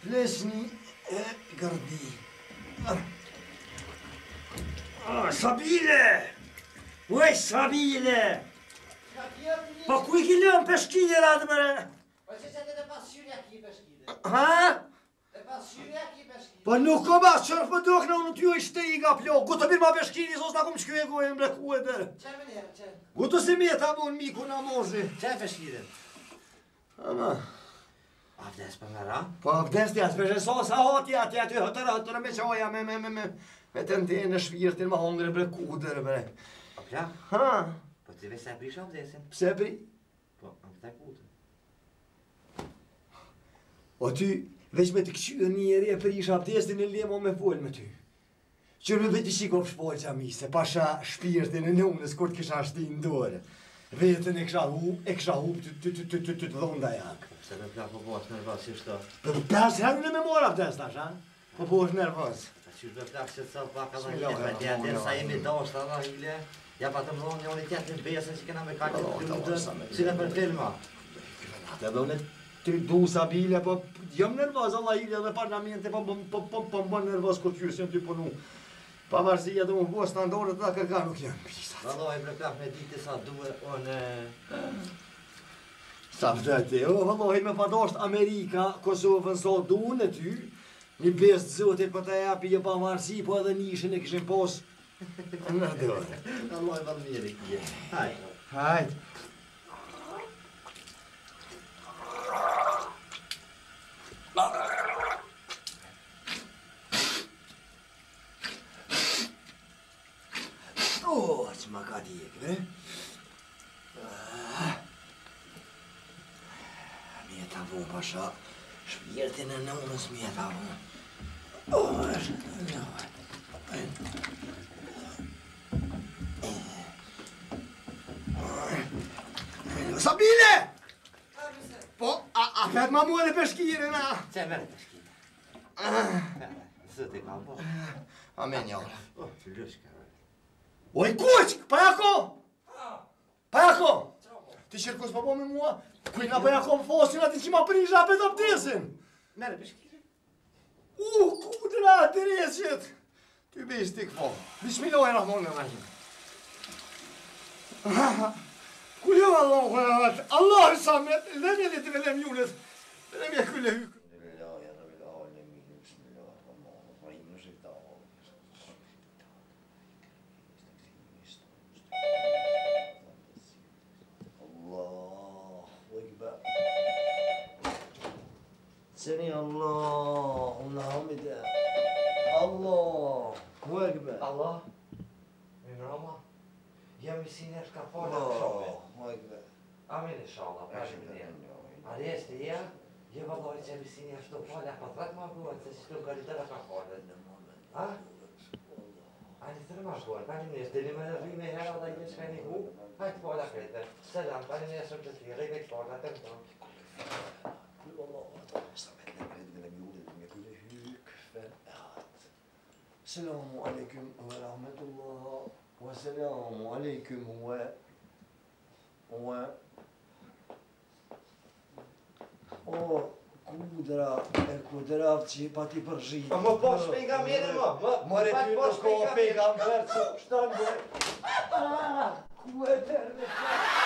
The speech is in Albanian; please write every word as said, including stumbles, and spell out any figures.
Plesni e Gardi. Ah, Sabile! Ui, Sabile! Pa ku i ki lënë peshkire atë mëre? Pa që që të të pasyrja ki peshkire? Ha? Të pasyrja ki peshkire? Pa nuk ko mas qërë për duk në unë t'ju ishte i ga plo. Gutë mirë ma peshkiri, sos na kom shkju e gojë mbre ku e dërë. Qe më njerë, qe? Gutë si mi e ta mon miku na mozi. Qe peshkire? Ama. Avdes për nga ra? Po avdes t'ja s'peshe sosa hoti ati aty hëtërë hëtërë me qoja me me me me me të në në shvirtin ma hongre bre ku dërë bre. O pja? Ha? Po t'i veç se e prish avdesin? Pse pri? Po, në këta kutën. O ty, veç me të këqyë njeri e prish avdesin e lemo me folë me ty. Që në veti shikov shpojë qa mi, se pasha shpirtin e nëmës kur t'kisha shti në dorë. Vetën e kësha hu, e kësha hu të të të të të të dhonda jakë. Pse me plak po po është nervos që shto? Për pes herë në me mora avdes tash, ha? Po po është nervos. A qysh me plak që të sot pak Allah hile, me tja dhe sa jemi dosht Allah hile, ja pa të mdhonë një unë i tjetë në besën që kena me kajtë të të të të cile për filma. Atë dhe unë të du Sabile, po jam nervos Allah hile dhe parlamente, po po po po më nervos kur qysh jem ty punu. Pavarësia dhe unë bua standorët dhe kërka nuk janë pisat. Valloj me plak me diti sa duhe unë... Sa vdete, o valloj me padosht Amerika, Kosovën so duhen e ty, një bestë zotit për të japi një pavarësi, po edhe nishin e kishin pos në dorë. Valloj valmiri kje. Hajt. Hajt. O, që ma ka djekë, bre? Mjeta vo, pasha, shpirtin e nënës mjeta vo. O, është, në, Sabile! Po, a pet ma muë dhe peshkire, na? Qe mere peshkire? Zëti ka po. A me njëra. O, që lëshka. Oj, kuq! Pajako! Pajako! Ti qërkus pa po me mua? Kujna pajako më fosin ati që ma prish apet abdesin! Mere peshkire? U, kudra, Teresjet! Ty bish t'i këpo. Bismillah e Rahman e Rahim. Kullu Allah, Allah i samet, lemje li të velem junet, lemje kulle hykë. Seni Allah, Allah hamide. Allah, Ekber. Allah, min Roma, jam i sinesh ka falë të Allah, shumë. Ekber. Amin inshallah, pashim të jenë. Arjes të ja, je valloj që jam i sinesh të falë, a pa thrak ma buat, se që të kalitera ka falë. Ha? A një të rëma shkuar, pa një njës, dhe një me në rime hera dhe i një shka një hu, hajtë falë a krete. Selam, pa një njësër të ti, rejve të falë, atëm të tonë. Selamu alaikum ve rahmetullah ve selamu alaikum ve ve o kudra e kudra që pa ti përgjit. Pa më posh pejgamberin më, More ty posh nuk ko pejgamber që shtanë dhe ku e tërë